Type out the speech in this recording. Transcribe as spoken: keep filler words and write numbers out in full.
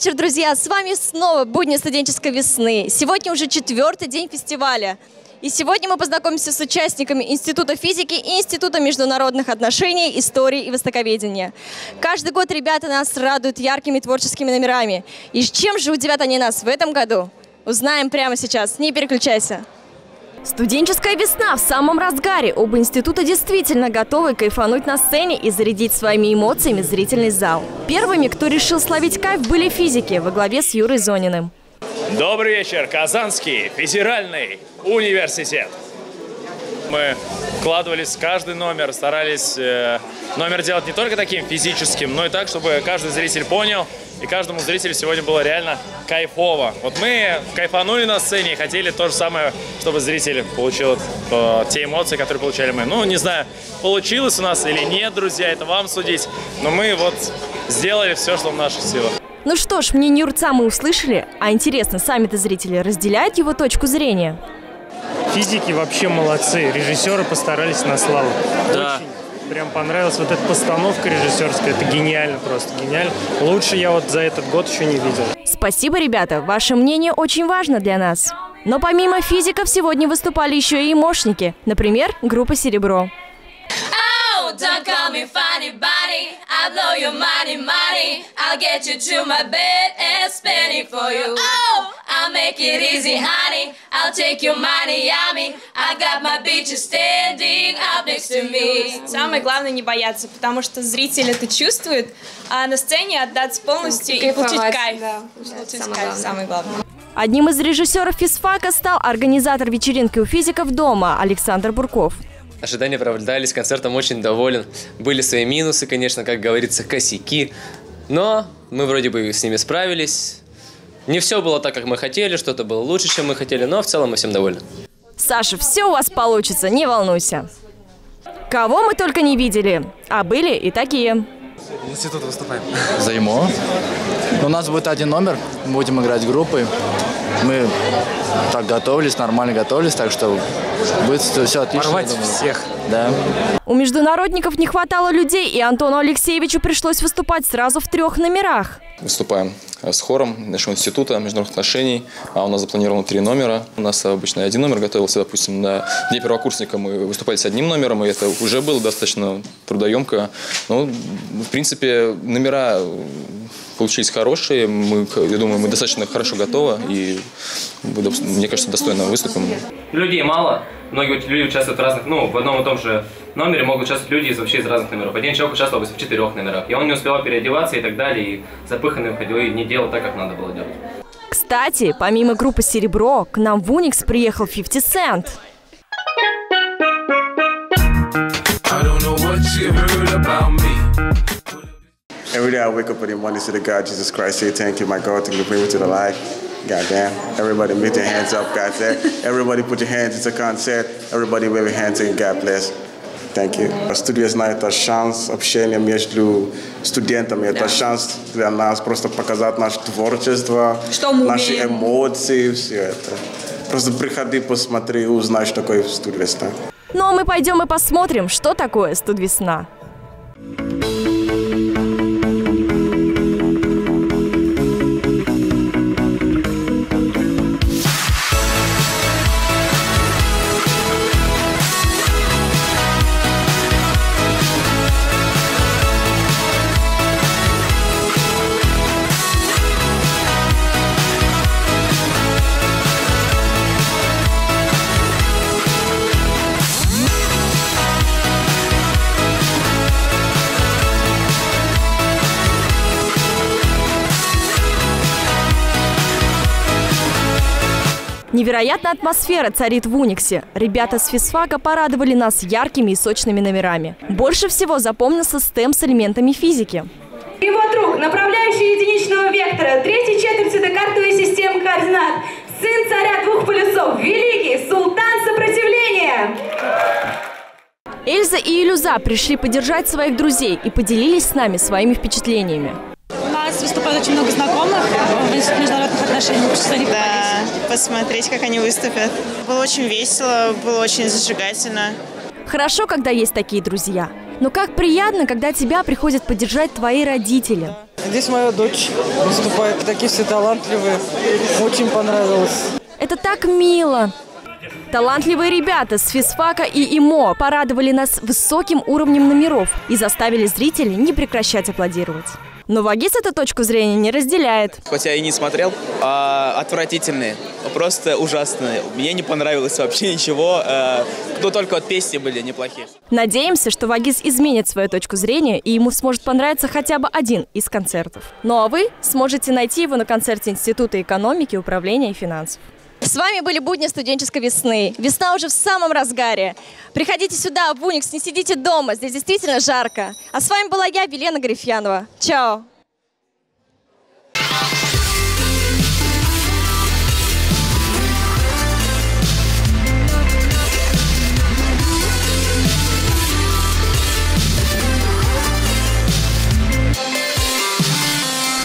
вечер, друзья! С вами снова «Будни студенческой весны». Сегодня уже четвертый день фестиваля. И сегодня мы познакомимся с участниками Института физики и Института международных отношений, истории и востоковедения. Каждый год ребята нас радуют яркими творческими номерами. И чем же удивят они нас в этом году? Узнаем прямо сейчас. Не переключайся. Студенческая весна в самом разгаре. Оба института действительно готовы кайфануть на сцене и зарядить своими эмоциями зрительный зал. Первыми, кто решил словить кайф, были физики во главе с Юрой Зониным. Добрый вечер, Казанский федеральный университет. Мы вкладывались в каждый номер, старались э, номер делать не только таким физическим, но и так, чтобы каждый зритель понял, и каждому зрителю сегодня было реально кайфово. Вот мы кайфанули на сцене и хотели то же самое, чтобы зритель получил э, те эмоции, которые получали мы. Ну, не знаю, получилось у нас или нет, друзья, это вам судить, но мы вот сделали все, что в наших силах. Ну что ж, мнение Юрца мы услышали, а интересно, сами-то зрители разделяют его точку зрения? Физики вообще молодцы, режиссеры постарались на славу. Да. Очень прям понравилась вот эта постановка режиссерская, это гениально, просто гениально. Лучше я вот за этот год еще не видел. Спасибо, ребята, ваше мнение очень важно для нас. Но помимо физиков сегодня выступали еще и мощники, например, группа «Серебро». Don't call me funny body, I'll blow your money, money. I'll get you to my bed and spend it for you. Oh, I'll make it easy, honey. I'll take your money, yummy. I got my bitches standing up next to me. Самое главное не бояться, потому что зритель это чувствует, а на сцене отдаться полностью и получить кайф. Да, получить самое кайф, главное. самое главное. Одним из режиссеров физфака стал организатор вечеринки у физиков дома Александр Бурков. Ожидания оправдались, концертом очень доволен. Были свои минусы, конечно, как говорится, косяки. Но мы вроде бы с ними справились. Не все было так, как мы хотели, что-то было лучше, чем мы хотели, но в целом мы всем довольны. Саша, все у вас получится, не волнуйся. Кого мы только не видели, а были и такие. Институт выступаем. За ему. У нас будет один номер, будем играть группой. Мы так готовились, нормально готовились, так что будет все отлично. Порвать всех. Да. У международников не хватало людей, и Антону Алексеевичу пришлось выступать сразу в трех номерах. Выступаем с хором нашего института международных отношений, а у нас запланировано три номера. У нас обычно один номер готовился, допустим, на Дне первокурсника мы выступали с одним номером, и это уже было достаточно трудоемко. Но, в принципе, номера получились хорошие, мы, я думаю, мы достаточно хорошо готовы, и, мне кажется, достойно выступим. Людей мало, многие люди участвуют в разных, ну, в одном и том же номере могут участвовать люди из, вообще из разных номеров. Один человек участвовал в четырех номерах, и он не успевал переодеваться и так далее, и запыханный уходил, и не делал так, как надо было делать. Кстати, помимо группы «Серебро», к нам в Уникс приехал фифти Cent. Every day I wake up in the morning to the God Jesus Christ, say thank you, my God, to bring me to the life. God damn. Everybody lift your hands up, God said. Everybody put your hands, it's a concert. Everybody wave your hands and God bless. Thank you. Студия знает, это шанс общения между студентами, это шанс для нас просто показать наше творчество, наши эмоции, все это. Просто приходи, посмотри, узнай, что такое студвесна. Ну а мы пойдем и посмотрим, что такое студвесна. Невероятная атмосфера царит в Униксе. Ребята с физфака порадовали нас яркими и сочными номерами. Больше всего запомнился стенд с элементами физики. Его друг, направляющий единичного вектора, третьей четверти декартовой системы координат, сын царя двух полюсов, великий султан сопротивления. Эльза и Илюза пришли поддержать своих друзей и поделились с нами своими впечатлениями. У нас выступает очень много знакомых в Институте международных отношений. Да, посмотреть, как они выступят. Было очень весело, было очень зажигательно. Хорошо, когда есть такие друзья. Но как приятно, когда тебя приходят поддержать твои родители. Здесь моя дочь выступает. Такие все талантливые. Очень понравилось. Это так мило. Талантливые ребята с физфака и ИМО порадовали нас высоким уровнем номеров и заставили зрителей не прекращать аплодировать. Но Вагиз эту точку зрения не разделяет. Хотя я и не смотрел, а, отвратительные, просто ужасные. Мне не понравилось вообще ничего, а, но только вот песни были неплохие. Надеемся, что Вагиз изменит свою точку зрения и ему сможет понравиться хотя бы один из концертов. Ну а вы сможете найти его на концерте Института экономики, управления и финансов. С вами были будни студенческой весны. Весна уже в самом разгаре. Приходите сюда, в Уникс, не сидите дома, здесь действительно жарко. А с вами была я, Велена Гарифьянова. Чао!